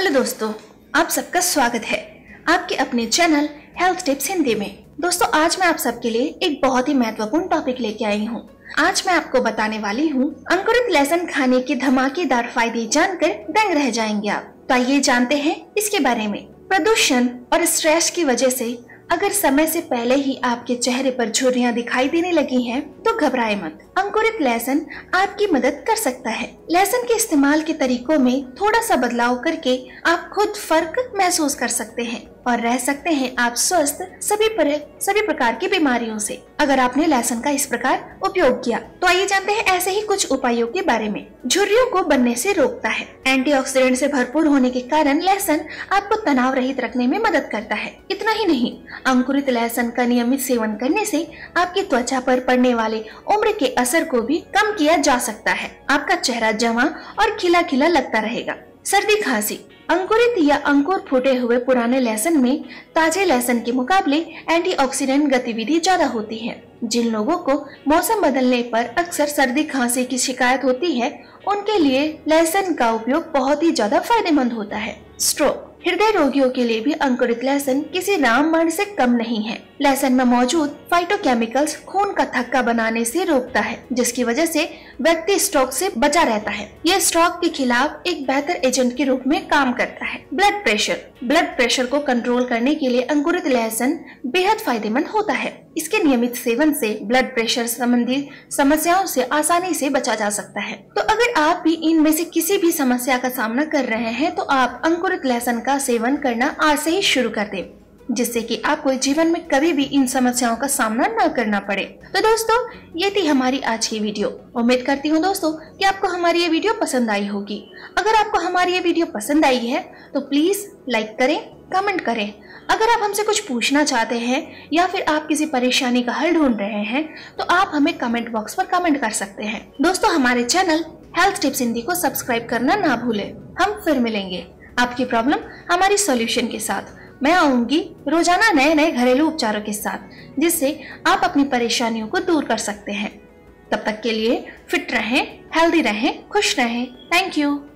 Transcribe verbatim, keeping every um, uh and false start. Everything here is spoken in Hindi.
हेलो दोस्तों, आप सबका स्वागत है आपके अपने चैनल हेल्थ टिप्स हिंदी में। दोस्तों, आज मैं आप सबके लिए एक बहुत ही महत्वपूर्ण टॉपिक लेके आई हूँ। आज मैं आपको बताने वाली हूँ अंकुरित लहसुन खाने के धमाकेदार फायदे जानकर दंग रह जाएंगे आप। तो आइए जानते हैं इसके बारे में। प्रदूषण और स्ट्रेस की वजह से अगर समय से पहले ही आपके चेहरे पर झुर्रियां दिखाई देने लगी हैं, तो घबराए मत। अंकुरित लहसुन आपकी मदद कर सकता है। लहसुन के इस्तेमाल के तरीकों में थोड़ा सा बदलाव करके आप खुद फर्क महसूस कर सकते हैं और रह सकते हैं आप स्वस्थ सभी पर, सभी प्रकार की बीमारियों से, अगर आपने लहसुन का इस प्रकार उपयोग किया। तो आइए जानते हैं ऐसे ही कुछ उपायों के बारे में। झुर्रियों को बनने से रोकता है। एंटीऑक्सीडेंट से भरपूर होने के कारण लहसुन आपको तनाव रहित रखने में मदद करता है। इतना ही नहीं, अंकुरित लहसुन का नियमित सेवन करने से आपकी त्वचा पर पड़ने वाले उम्र के असर को भी कम किया जा सकता है। आपका चेहरा जवां और खिला खिला लगता रहेगा। सर्दी खांसी, अंकुरित या अंकुर फूटे हुए पुराने लहसुन में ताजे लहसुन के मुकाबले एंटीऑक्सीडेंट गतिविधि ज्यादा होती है। जिन लोगों को मौसम बदलने पर अक्सर सर्दी खांसी की शिकायत होती है, उनके लिए लहसुन का उपयोग बहुत ही ज्यादा फायदेमंद होता है। स्ट्रोक, हृदय रोगियों के लिए भी अंकुरित लहसुन किसी रामबाण से कम नहीं है। लहसुन में मौजूद फाइटोकेमिकल्स खून का थक्का बनाने से रोकता है, जिसकी वजह से व्यक्ति स्ट्रोक से बचा रहता है। यह स्ट्रोक के खिलाफ एक बेहतर एजेंट के रूप में काम करता है। ब्लड प्रेशर, ब्लड प्रेशर को कंट्रोल करने के लिए अंकुरित लहसुन बेहद फायदेमंद होता है। इसके नियमित सेवन से ब्लड प्रेशर संबंधी समस्याओं से आसानी से बचा जा सकता है। तो अगर आप भी इनमें से किसी भी समस्या का सामना कर रहे हैं, तो आप अंकुरित लहसुन का सेवन करना आज से ही शुरू कर दें, जिससे कि आपको जीवन में कभी भी इन समस्याओं का सामना न करना पड़े। तो दोस्तों, ये थी हमारी आज की वीडियो। उम्मीद करती हूँ दोस्तों कि आपको हमारी ये वीडियो पसंद आई होगी। अगर आपको हमारी ये वीडियो पसंद आई है तो प्लीज लाइक करें, कमेंट करें। अगर आप हमसे कुछ पूछना चाहते हैं या फिर आप किसी परेशानी का हल ढूंढ रहे हैं, तो आप हमें कमेंट बॉक्स पर कमेंट कर सकते हैं। दोस्तों, हमारे चैनल हेल्थ टिप्स हिंदी को सब्सक्राइब करना ना भूलें। हम फिर मिलेंगे आपकी प्रॉब्लम हमारी सॉल्यूशन के साथ। मैं आऊंगी रोजाना नए नए घरेलू उपचारों के साथ, जिससे आप अपनी परेशानियों को दूर कर सकते हैं। तब तक के लिए फिट रहें, हेल्दी रहें, खुश रहें। Thank you.